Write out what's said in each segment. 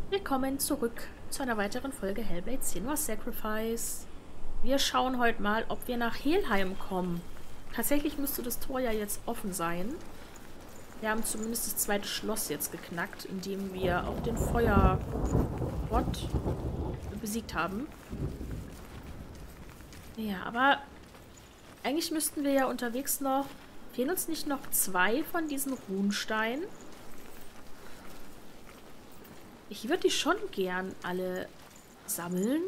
Willkommen zurück zu einer weiteren Folge Hellblade: Senua's Sacrifice. Wir schauen heute mal, ob wir nach Helheim kommen. Tatsächlich müsste das Tor ja jetzt offen sein. Wir haben zumindest das zweite Schloss jetzt geknackt, indem wir auch den Feuergott besiegt haben. Ja, aber eigentlich müssten wir ja unterwegs noch... Fehlen uns nicht noch 2 von diesen Runensteinen? Ich würde die schon gern alle sammeln.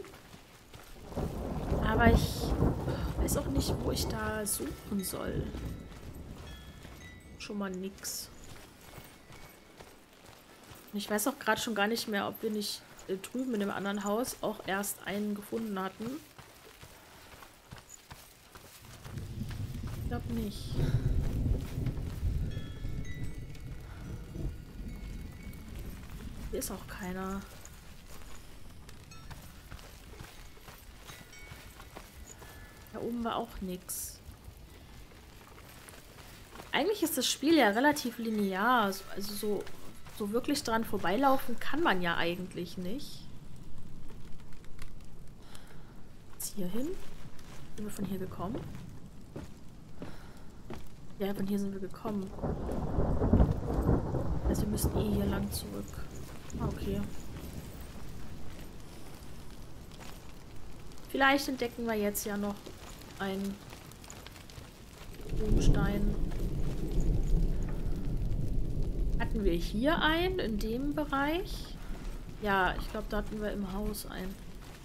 Aber ich weiß auch nicht, wo ich da suchen soll. Schon mal nix. Und ich weiß auch gerade schon gar nicht mehr, ob wir nicht drüben in dem anderen Haus auch erst einen gefunden hatten. Ich glaube nicht. Hier ist auch keiner. Da oben war auch nix. Eigentlich ist das Spiel ja relativ linear. Also so wirklich dran vorbeilaufen kann man ja eigentlich nicht. Jetzt hier hin. Sind wir von hier gekommen? Ja, von hier sind wir gekommen. Also wir müssen eh hier lang zurück. Ah, okay. Vielleicht entdecken wir jetzt ja noch einen Runenstein. Hatten wir hier einen in dem Bereich? Ja, ich glaube, da hatten wir im Haus einen.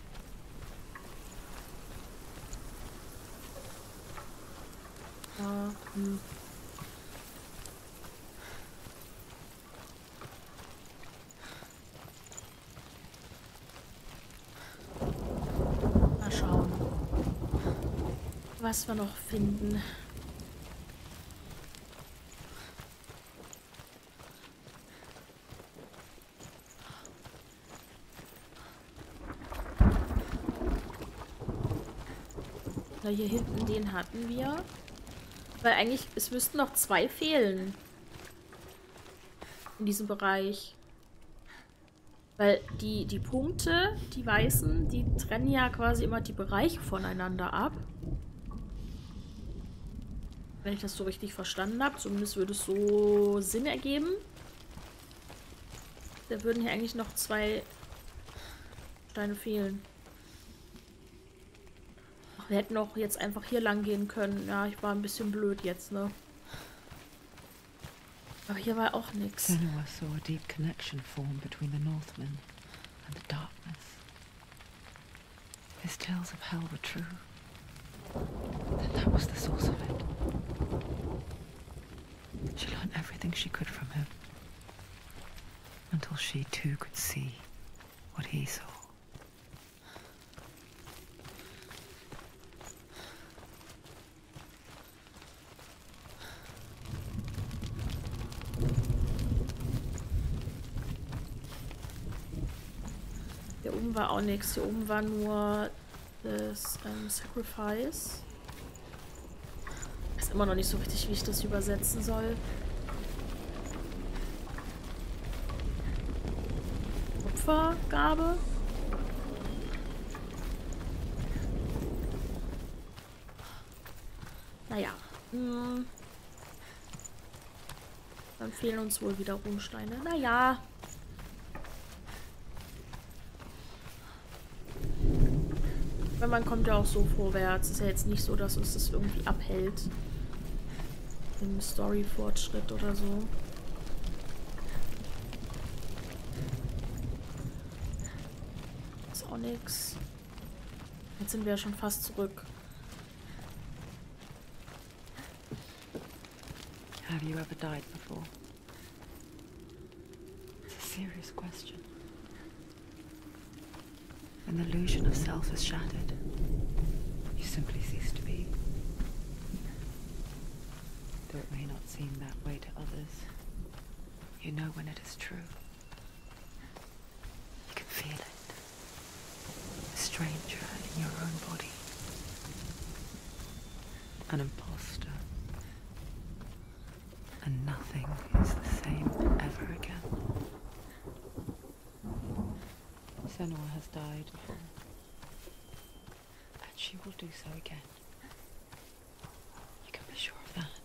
Ah, Mal schauen, was wir noch finden. Na, hier hinten, den hatten wir. Weil eigentlich, es müssten noch 2 fehlen. In diesem Bereich. Weil die Punkte, die weißen, die trennen ja quasi immer die Bereiche voneinander ab. Wenn ich das so richtig verstanden habe. Zumindest würde es so Sinn ergeben. Da würden hier eigentlich noch 2 Steine fehlen. Ach, wir hätten auch jetzt einfach hier lang gehen können. Ja, ich war ein bisschen blöd jetzt, ne? Aber hier war auch nichts. Senua saw a deep connection form between the Northmen and the darkness. His tales of hell were true. Then that was the source of it. She learned everything she could from him. Until she too could see what he saw. Hier oben war auch nichts. Hier oben war nur das Sacrifice. Ich weiß immer noch nicht so richtig, wie ich das übersetzen soll. Opfergabe. Naja. Dann fehlen uns wohl wieder Runensteine. Naja. Weil man kommt ja auch so vorwärts. Ist ja jetzt nicht so, dass uns das irgendwie abhält. Im Story-Fortschritt oder so. Ist auch nix. Jetzt sind wir ja schon fast zurück. Have you ever died before? It's a serious question. When the illusion of self is shattered, you simply cease to be. Though it may not seem that way to others, you know when it is true. You can feel it. A stranger in your own body. An imposter. And nothing is the same ever again. Senua has died before. And she will do so again. You can be sure of that.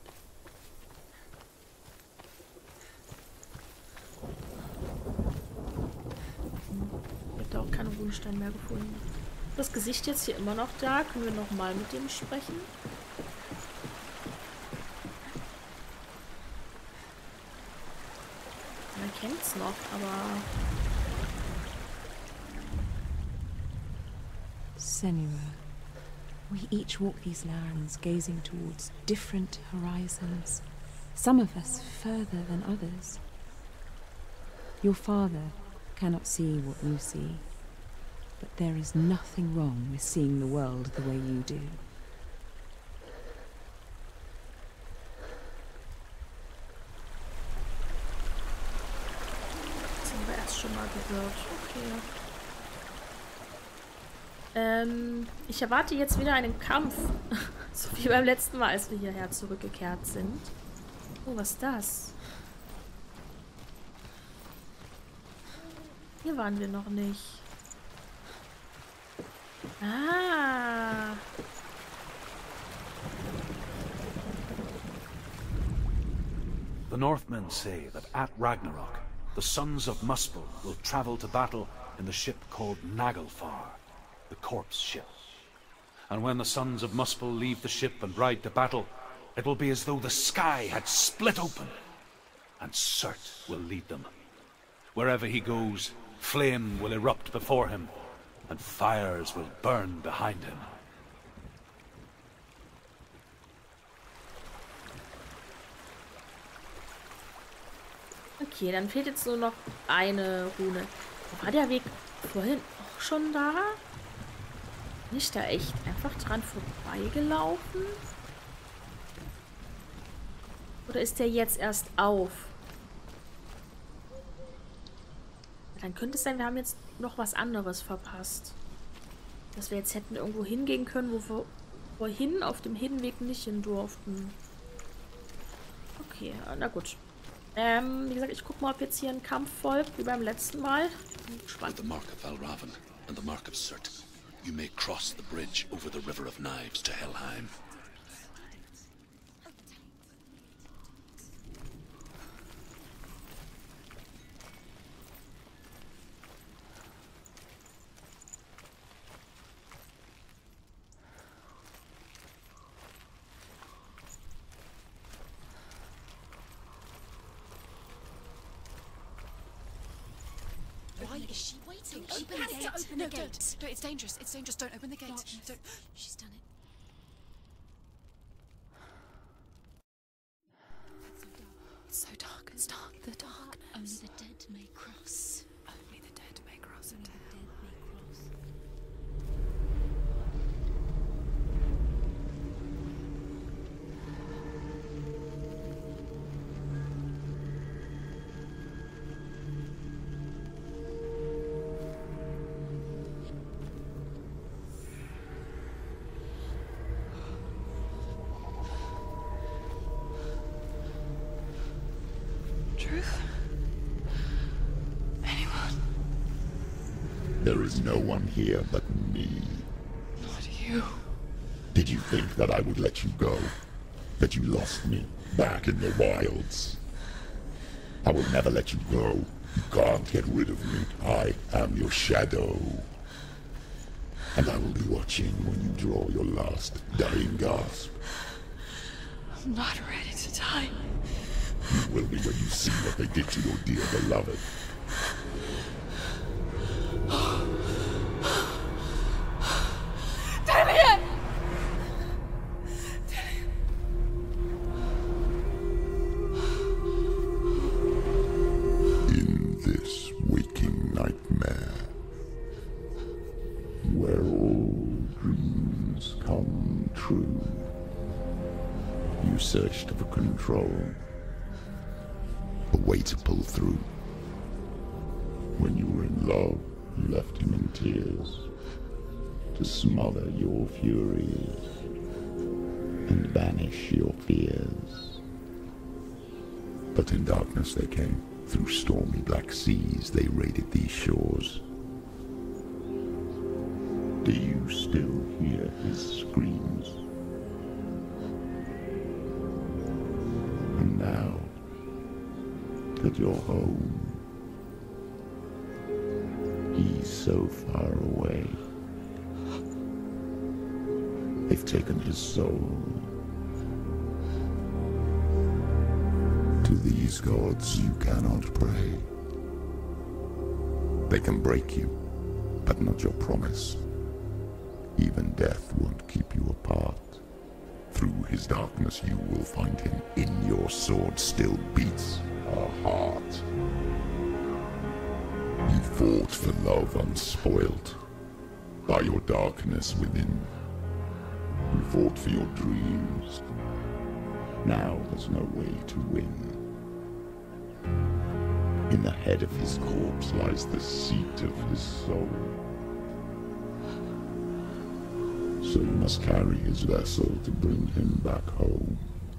Ich habe da auch keinen Runenstein mehr gefunden. Das Gesicht jetzt hier immer noch da. Können wir nochmal mit dem sprechen? Man kennt's noch, aber... Senua, we each walk these lands gazing towards different horizons, some of us further than others. Your father cannot see what you see, but there is nothing wrong with seeing the world the way you do. Das haben wir erst schon mal gehört. Okay. Ich erwarte jetzt wieder einen Kampf. So wie beim letzten Mal, als wir hierher zurückgekehrt sind. Oh, was ist das? Hier waren wir noch nicht. Ah. The Northmen say that at Ragnarok, the sons of Muspel will travel to battle in the ship called Naglfar, the corpse ship. And when the sons of Muspel leave the ship and ride to battle, it will be as though the sky had split open, and Surt will lead them. Wherever he goes, flame will erupt before him, and fires will burn behind him. Okay, dann fehlt jetzt nur noch eine Rune. War der Weg vorhin auch schon da? Bin ich da echt einfach dran vorbeigelaufen? Oder ist der jetzt erst auf? Dann könnte es sein, wir haben jetzt noch was anderes verpasst. Dass wir jetzt hätten irgendwo hingehen können, wo wir vorhin auf dem Hinweg nicht hin durften. Okay, na gut. Wie gesagt, ich guck mal, ob jetzt hier ein Kampf folgt, wie beim letzten Mal. With the mark of Valravan and the mark of Surt, you may cross the bridge over the River of Knives to Helheim. Why is she waiting? She Open has the to gate. open No, the gate. don't. It's dangerous. It's dangerous. Don't open the gate. Don't. She's done it. It's so dark. It's dark. The darkness. Only the dead may cross. Only the dead may cross Only into the hell. dead may cross. Truth? Anyone? There is no one here but me. Not you. Did you think that I would let you go? That you lost me back in the wilds? I will never let you go. You can't get rid of me. I am your shadow. And I will be watching when you draw your last dying gasp. I'm not ready to die. You will be when you see what they did to your dear beloved. Damien! In this waking nightmare, where all dreams come true, you searched for control, a way to pull through. When you were in love, you left him in tears, to smother your furies and banish your fears. But in darkness they came, through stormy black seas they raided these shores. Do you still hear his screams? And now that you're home, he's so far away. They've taken his soul. To these gods you cannot pray. They can break you, but not your promise. Even death won't keep you apart. Through his darkness you will find him. In your sword still beats a heart. You fought for love unspoilt by your darkness within. You fought for your dreams. Now there's no way to win. In the head of his corpse lies the seat of his soul. So you must carry his vessel to bring him back home.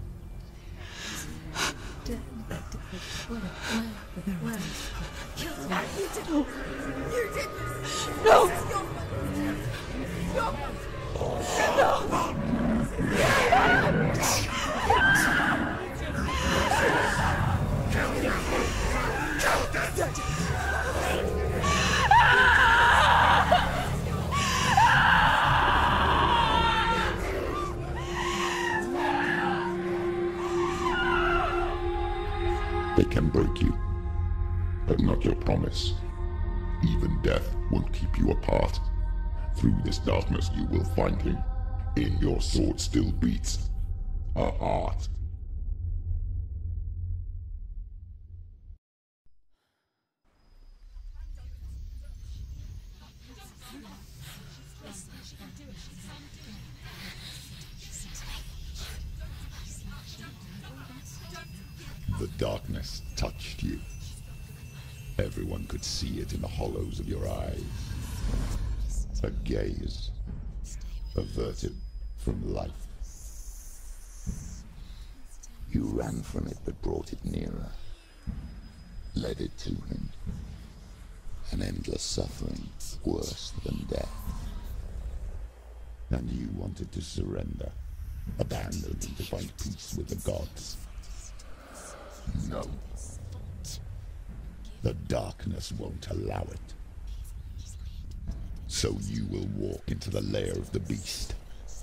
They can break you, but not your promise. Even death won't keep you apart. Through this darkness you will find him. In your sword still beats a heart. The darkness touched you. Everyone could see it in the hollows of your eyes. A gaze averted from life. You ran from it but brought it nearer. Led it to him. An endless suffering worse than death. And you wanted to surrender. Abandon and to find peace with the gods. No. The darkness won't allow it. So you will walk into the lair of the beast.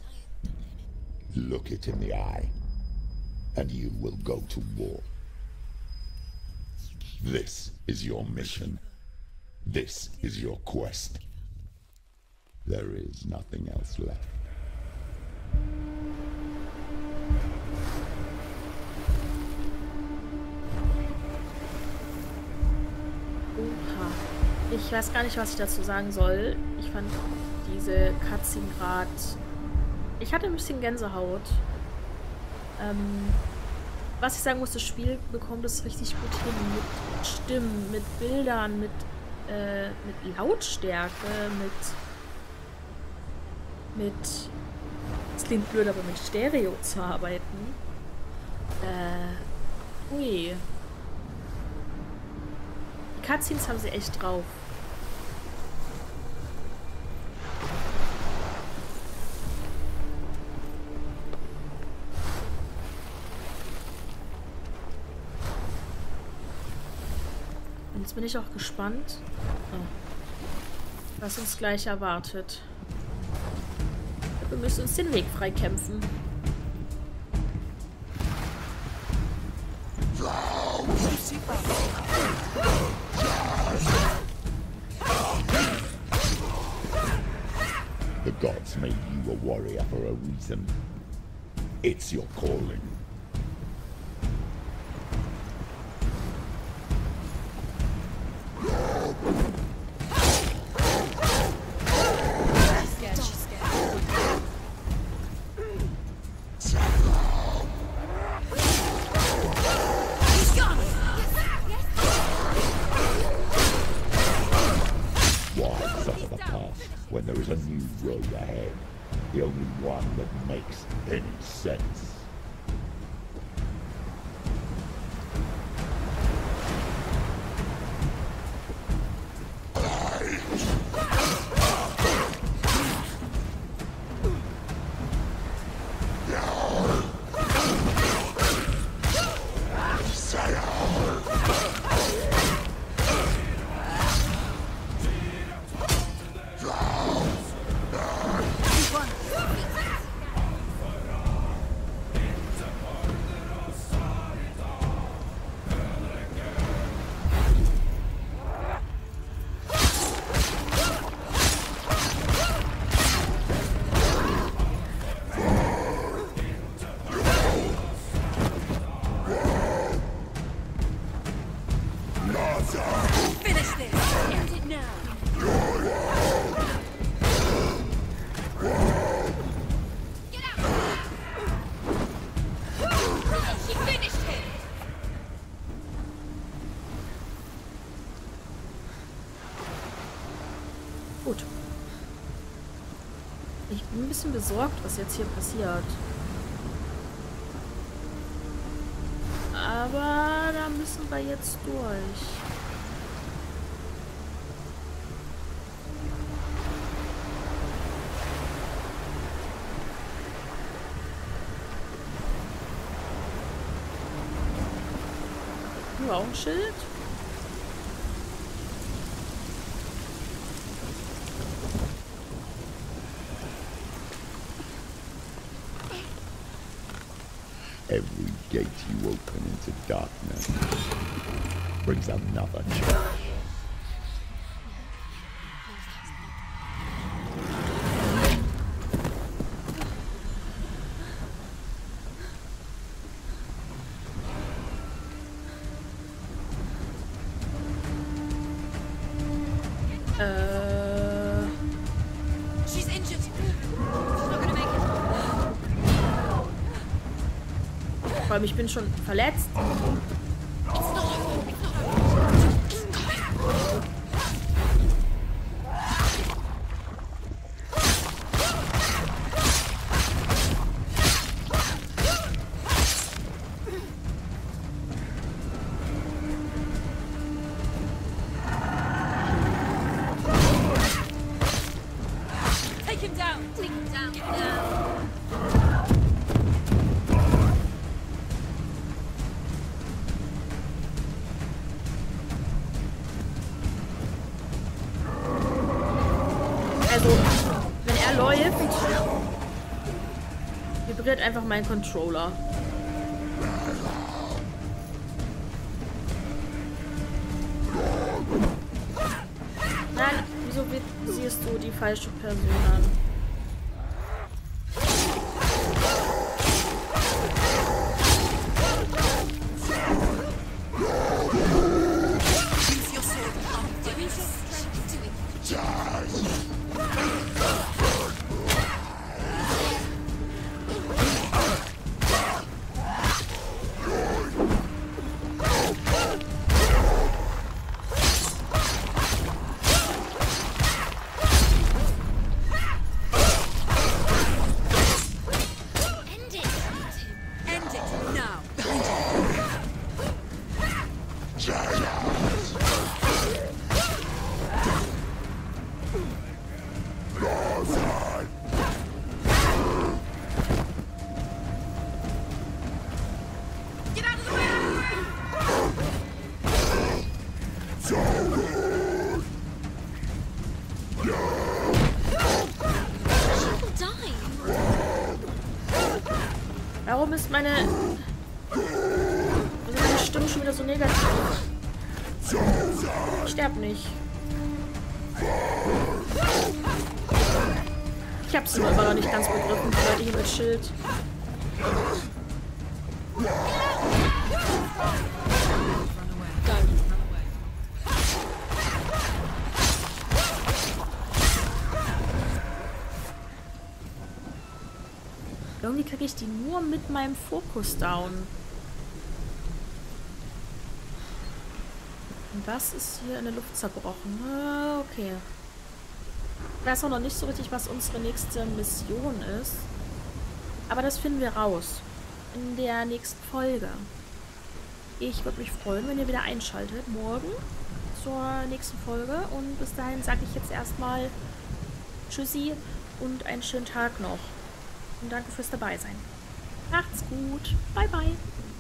Look it in the eye, and you will go to war. This is your mission. This is your quest. There is nothing else left. Oha. Ich weiß gar nicht, was ich dazu sagen soll. Ich fand diese Cutscene gerade... Ich hatte ein bisschen Gänsehaut. Was ich sagen muss, das Spiel bekommt es richtig gut hin. Mit Stimmen, mit Bildern, mit Lautstärke, mit... Es klingt blöd, aber mit Stereo zu arbeiten. Ui. Die Cutscenes haben sie echt drauf. Und jetzt bin ich auch gespannt, was uns gleich erwartet. Wir müssen uns den Weg freikämpfen. The gods made you a warrior for a reason. It's your calling. When there is a new road ahead, the only one that makes any sense. Gut. Ich bin ein bisschen besorgt, was jetzt hier passiert. Aber da müssen wir jetzt durch. Hier auch ein Schild. Every gate you open into darkness brings another challenge. She's injured. She's not gonna make it. Vor allem, ich bin schon verletzt. It's not over. It's not over. Take him down. Take him down. Get down. Also, wenn er läuft, vibriert einfach mein Controller. Nein, wieso siehst du die falsche Person an? Use your sword. Use your strength. Do it. End it. End it now. Behind you. Get out of the way! She'll die. Warum ist meine Stimme schon wieder so negativ? Ich sterb nicht. Ich hab's nur immer noch nicht ganz begriffen, die Leute hier mit Schild. Irgendwie kriege ich die nur mit meinem Fokus down. Und das ist hier in der Luft zerbrochen. Ah, okay. Ich weiß auch noch nicht so richtig, was unsere nächste Mission ist. Aber das finden wir raus. In der nächsten Folge. Ich würde mich freuen, wenn ihr wieder einschaltet. Morgen zur nächsten Folge. Und bis dahin sage ich jetzt erstmal Tschüssi und einen schönen Tag noch. Und danke fürs Dabeisein. Macht's gut. Bye, bye.